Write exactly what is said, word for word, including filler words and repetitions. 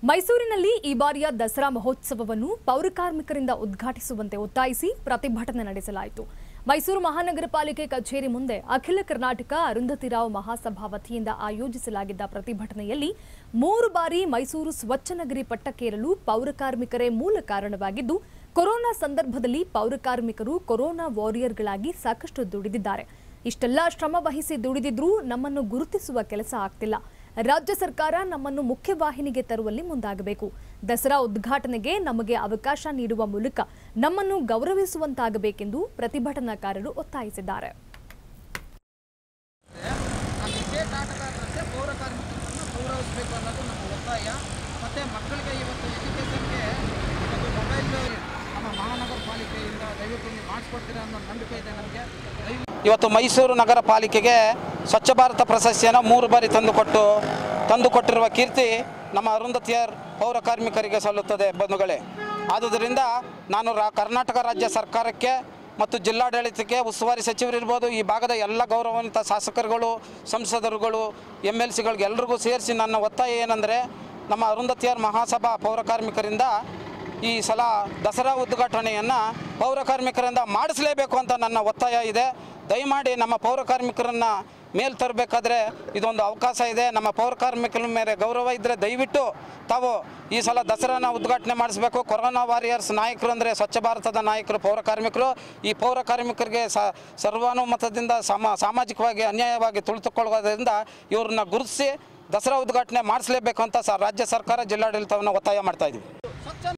ಮೈಸೂರಿನಲ್ಲಿ ಈ ಬಾರಿಯ ದಸರಾ ಮಹೋತ್ಸವವನ್ನು ಪೌರಕಾರ್ಮಿಕರಿಂದ ಉದ್ಘಾಟಿಸುವಂತೆ ಒತ್ತಾಯಿಸಿ ಪ್ರತಿಭಟನೆ ನಡೆಸಲಾಯಿತು. ಮೈಸೂರು ಮಹಾನಗರ ಪಾಲಿಕೆ ಕಚೇರಿ ಮುಂದೆ ಅಖಿಲ ಕರ್ನಾಟಕ ಅರುಂಧತಿ ರಾವ್ ಮಹಾಸಭಾ ವತಿಯಿಂದ ಆಯೋಜಿಸಲಾಗಿದ್ದ ಪ್ರತಿಭಟನೆಯಲ್ಲಿ ಮೂರು ಬಾರಿ ಮೈಸೂರು ಸ್ವಚ್ಛ ನಗರಿ ಪಟ್ಟಕ್ಕೇರಲು ಪೌರಕಾರ್ಮಿಕರೇ ಮೂಲ ಕಾರಣವಾಗಿದ್ದು, ಕೊರೋನಾ ಸಂದರ್ಭದಲ್ಲಿ ಪೌರಕಾರ್ಮಿಕರು ಕೊರೋನಾ ವಾರಿಯರ್ಗಳಾಗಿ ಸಾಕಷ್ಟು ದುಡಿದಿದ್ದಾರೆ. ಇಷ್ಟೆಲ್ಲ ಶ್ರಮ ವಹಿಸಿ ದುಡಿದಿದ್ರೂ ನಮ್ಮನ್ನು ಗುರುತಿಸುವ ಕೆಲಸ ಆಗ್ತಿಲ್ಲ. ರಾಜ್ಯ ಸರ್ಕಾರ ನಮ್ಮನ್ನು ಮುಖ್ಯವಾಹಿನಿಗೆ ತರುವಲ್ಲಿ ಮುಂದಾಗಬೇಕು. ದಸರಾ ಉದ್ಘಾಟನೆಗೆ ನಮಗೆ ಅವಕಾಶ ನೀಡುವ ಮೂಲಕ ನಮ್ಮನ್ನು ಗೌರವಿಸುವಂತಾಗಬೇಕೆಂದು ಪ್ರತಿಭಟನಾಕಾರರು ಒತ್ತಾಯಿಸಿದ್ದಾರೆ. ಇವತ್ತು ಮೈಸೂರು ನಗರ ಪಾಲಿಕೆಗೆ ಸ್ವಚ್ಛ ಭಾರತ ಪ್ರಶಸ್ತಿಯನ್ನು ಮೂರು ಬಾರಿ ತಂದುಕೊಟ್ಟು ತಂದುಕೊಟ್ಟಿರುವ ಕೀರ್ತಿ ನಮ್ಮ ಅರುಂಧತಿಯರ್ ಪೌರ ಕಾರ್ಮಿಕರಿಗೆ ಸಲ್ಲುತ್ತದೆ ಬಂಧುಗಳೇ. ಆದುದರಿಂದ ನಾನು ರಾ ಕರ್ನಾಟಕ ರಾಜ್ಯ ಸರ್ಕಾರಕ್ಕೆ ಮತ್ತು ಜಿಲ್ಲಾಡಳಿತಕ್ಕೆ, ಉಸ್ತುವಾರಿ ಸಚಿವರಿರ್ಬೋದು, ಈ ಭಾಗದ ಎಲ್ಲ ಗೌರವಾನ್ವಿತ ಶಾಸಕರುಗಳು, ಸಂಸದರುಗಳು, ಎಮ್ ಎಲ್ ಸಿಗಳಿಗೆ ಎಲ್ರಿಗೂ ಸೇರಿಸಿ ನನ್ನ ಒತ್ತಾಯ ಏನಂದರೆ, ನಮ್ಮ ಅರುಂಧತಿಯರ್ ಮಹಾಸಭಾ ಪೌರ ಕಾರ್ಮಿಕರಿಂದ ಈ ಸಲ ದಸರಾ ಉದ್ಘಾಟನೆಯನ್ನು ಪೌರ ಕಾರ್ಮಿಕರಿಂದ ಮಾಡಿಸಲೇಬೇಕು ಅಂತ ನನ್ನ ಒತ್ತಾಯ ಇದೆ. ದಯಮಾಡಿ ನಮ್ಮ ಪೌರ ಕಾರ್ಮಿಕರನ್ನು ಮೇಲ್ ತರಬೇಕಾದ್ರೆ ಇದೊಂದು ಅವಕಾಶ ಇದೆ. ನಮ್ಮ ಪೌರ ಕಾರ್ಮಿಕರ ಮೇಲೆ ಗೌರವ ಇದ್ದರೆ ದಯವಿಟ್ಟು ತಾವು ಈ ಸಲ ದಸರಾನ ಉದ್ಘಾಟನೆ ಮಾಡಿಸಬೇಕು. ಕೊರೋನಾ ವಾರಿಯರ್ಸ್ ನಾಯಕರು ಅಂದರೆ ಸ್ವಚ್ಛ ಭಾರತದ ನಾಯಕರು ಪೌರ ಕಾರ್ಮಿಕರು. ಈ ಪೌರ ಕಾರ್ಮಿಕರಿಗೆ ಸರ್ವಾನುಮತದಿಂದ ಸಮ ಸಾಮಾಜಿಕವಾಗಿ ಅನ್ಯಾಯವಾಗಿ ತುಳಿದುಕೊಳ್ಳೋದ್ರಿಂದ ಇವ್ರನ್ನ ಗುರುತಿಸಿ ದಸರಾ ಉದ್ಘಾಟನೆ ಮಾಡಿಸಲೇಬೇಕು ಅಂತ ಸ ರಾಜ್ಯ ಸರ್ಕಾರ ಜಿಲ್ಲಾಡಳಿತವನ್ನು ಒತ್ತಾಯ ಮಾಡ್ತಾ ಇದ್ದೀವಿ.